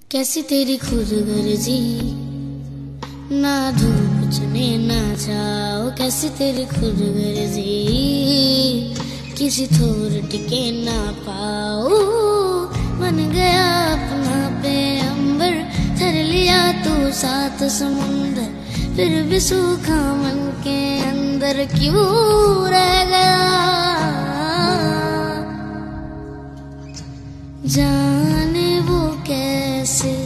कैसी तेरी खुद गर्जी, ना धूप चने ना छाओ। कैसी तेरी खुद गर्जी, किसी थोर टिके ना पाओ। बन गया अपना पे अंबर, धर लिया तू सात समुंदर। फिर भी सूखा मन के अंदर क्यों रह गया। जाने वो कैसे